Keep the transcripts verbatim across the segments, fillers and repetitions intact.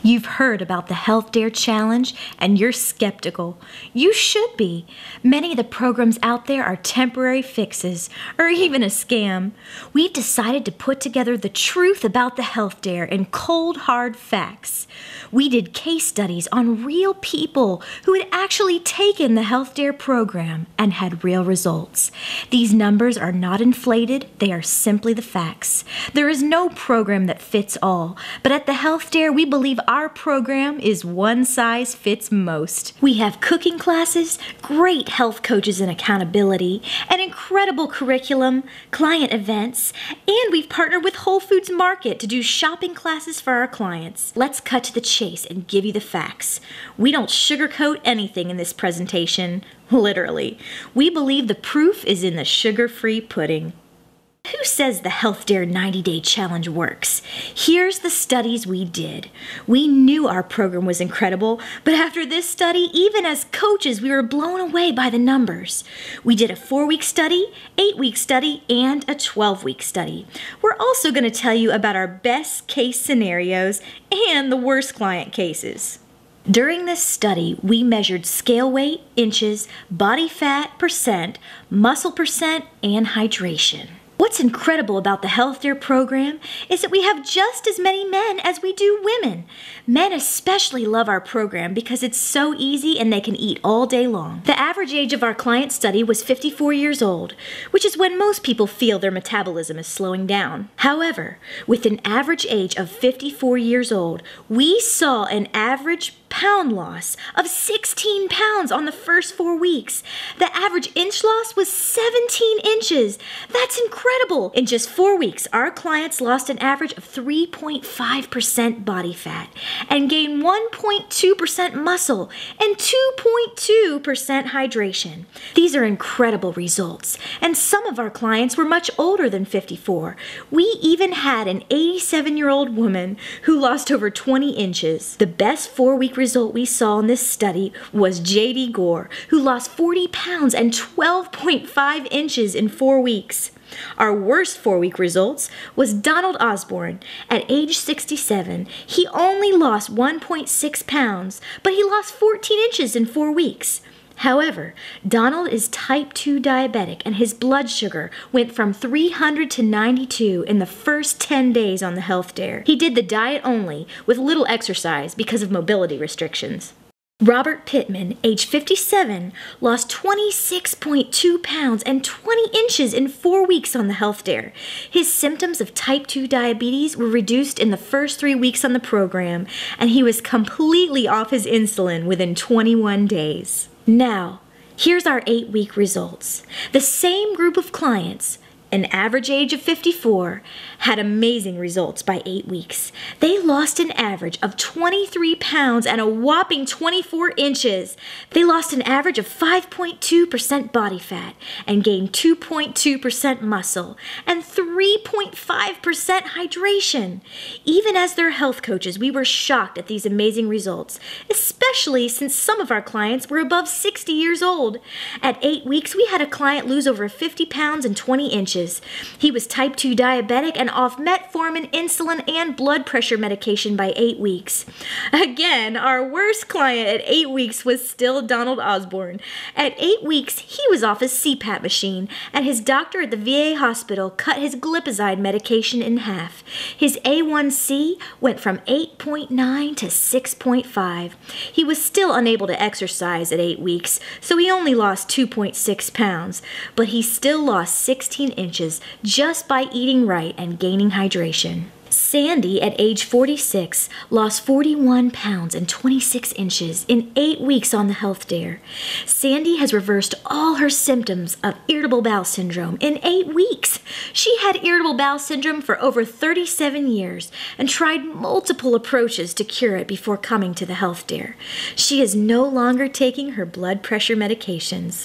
You've heard about the Health Dare Challenge, and you're skeptical. You should be. Many of the programs out there are temporary fixes, or even a scam. We've decided to put together the truth about the Health Dare in cold, hard facts. We did case studies on real people who had actually taken the Health Dare program and had real results. These numbers are not inflated, they are simply the facts. There is no program that fits all, but at the Health Dare, we believe our program is one size fits most. We have cooking classes, great health coaches and accountability, an incredible curriculum, client events, and we've partnered with Whole Foods Market to do shopping classes for our clients. Let's cut to the chase and give you the facts. We don't sugarcoat anything in this presentation, literally. We believe the proof is in the sugar-free pudding. Who says the Health Dare ninety day Challenge works? Here's the studies we did. We knew our program was incredible, but after this study, even as coaches, we were blown away by the numbers. We did a four week study, eight week study, and a twelve week study. We're also going to tell you about our best case scenarios and the worst client cases. During this study, we measured scale weight, inches, body fat percent, muscle percent, and hydration. What's incredible about the Health Dare program is that we have just as many men as we do women. Men especially love our program because it's so easy and they can eat all day long. The average age of our client study was fifty-four years old, which is when most people feel their metabolism is slowing down. However, with an average age of fifty-four years old, we saw an average pound loss of sixteen pounds on the first four weeks. The average inch loss was seventeen inches. That's incredible. In just four weeks, our clients lost an average of three point five percent body fat and gained one point two percent muscle and two point two percent hydration. These are incredible results, and some of our clients were much older than fifty-four. We even had an eighty-seven-year-old woman who lost over twenty inches. The best four-week result we saw in this study was J D Gore, who lost forty pounds and twelve point five inches in four weeks. Our worst four-week results was Donald Osborne. At age sixty-seven, he only lost one point six pounds, but he lost fourteen inches in four weeks. However, Donald is type two diabetic and his blood sugar went from three hundred to ninety-two in the first ten days on the Health Dare. He did the diet only with little exercise because of mobility restrictions. Robert Pittman, age fifty-seven, lost twenty-six point two pounds and twenty inches in four weeks on the Health Dare. His symptoms of type two diabetes were reduced in the first three weeks on the program, and he was completely off his insulin within twenty-one days. Now, here's our eight-week results. The same group of clients, an average age of fifty-four, had amazing results by eight weeks. They lost an average of twenty-three pounds and a whopping twenty-four inches. They lost an average of five point two percent body fat and gained two point two percent muscle and three point five percent hydration. Even as their health coaches, we were shocked at these amazing results, especially since some of our clients were above sixty years old. At eight weeks, we had a client lose over fifty pounds and twenty inches. He was type two diabetic and off metformin, insulin, and blood pressure medication by eight weeks. Again, our worst client at eight weeks was still Donald Osborne. At eight weeks, he was off his C PAP machine, and his doctor at the V A hospital cut his glipizide medication in half. His A one C went from eight point nine to six point five. He was still unable to exercise at eight weeks, so he only lost two point six pounds, but he still lost sixteen inches just by eating right and gaining hydration. Sandy, at age forty-six, lost forty-one pounds and twenty-six inches in eight weeks on the Health Dare. Sandy has reversed all her symptoms of irritable bowel syndrome in eight weeks. She had irritable bowel syndrome for over thirty-seven years and tried multiple approaches to cure it before coming to the Health Dare. She is no longer taking her blood pressure medications.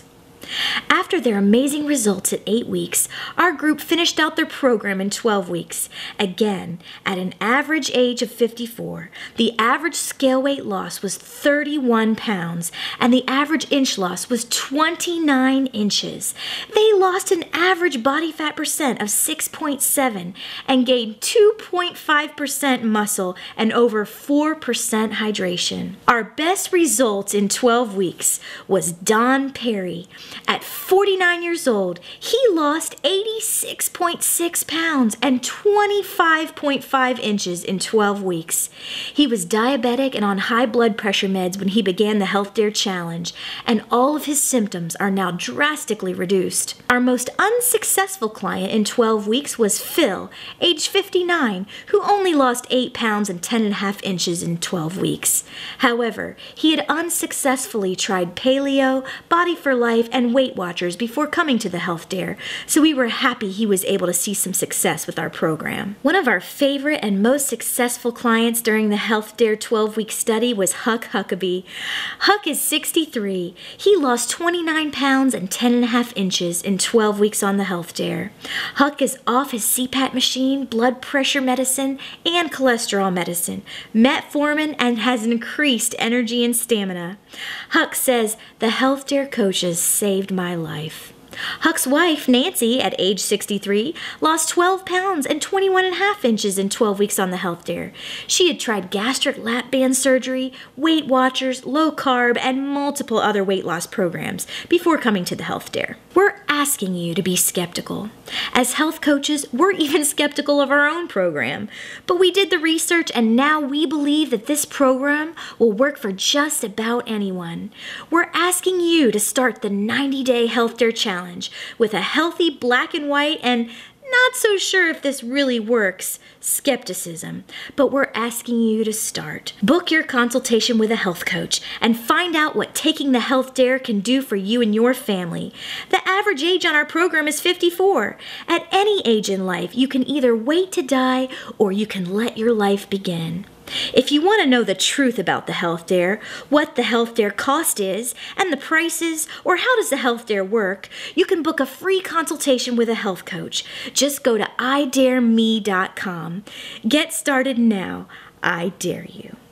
After their amazing results at eight weeks, our group finished out their program in twelve weeks. Again, at an average age of fifty-four, the average scale weight loss was thirty-one pounds, and the average inch loss was twenty-nine inches. They lost an average body fat percent of six point seven and gained two point five percent muscle and over four percent hydration. Our best results in twelve weeks was Don Perry. At forty-nine years old, he lost eighty-six point six pounds and twenty-five point five inches in twelve weeks. He was diabetic and on high blood pressure meds when he began the Health Dare Challenge, and all of his symptoms are now drastically reduced. Our most unsuccessful client in twelve weeks was Phil, age fifty-nine, who only lost eight pounds and ten and a half inches in twelve weeks. However, he had unsuccessfully tried paleo, Body for Life, and Weight Watchers before coming to the Health Dare, so we were happy he was able to see some success with our program. One of our favorite and most successful clients during the Health Dare twelve-week study was Huck Huckabee. Huck is sixty-three. He lost twenty-nine pounds and ten and a half inches in twelve weeks on the Health Dare. Huck is off his C PAP machine, blood pressure medicine, and cholesterol medicine, metformin, and has increased energy and stamina. Huck says, "The Health Dare coaches saved my life." Huck's wife, Nancy, at age sixty-three, lost twelve pounds and twenty-one and a half inches in twelve weeks on the Health Dare. She had tried gastric lap band surgery, Weight Watchers, low carb, and multiple other weight loss programs before coming to the Health Dare. We're asking you to be skeptical. As health coaches, we're even skeptical of our own program. But we did the research, and now we believe that this program will work for just about anyone. We're asking you to start the ninety-day Health Dare Challenge with a healthy black and white and not so sure if this really works skepticism, but we're asking you to start. Book your consultation with a health coach and find out what taking the Health Dare can do for you and your family. The average age on our program is fifty-four. At any age in life, you can either wait to die or you can let your life begin. If you want to know the truth about the Health Dare, what the Health Dare cost is, and the prices, or how does the Health Dare work, you can book a free consultation with a health coach. Just go to i dare me dot com. Get started now. I dare you.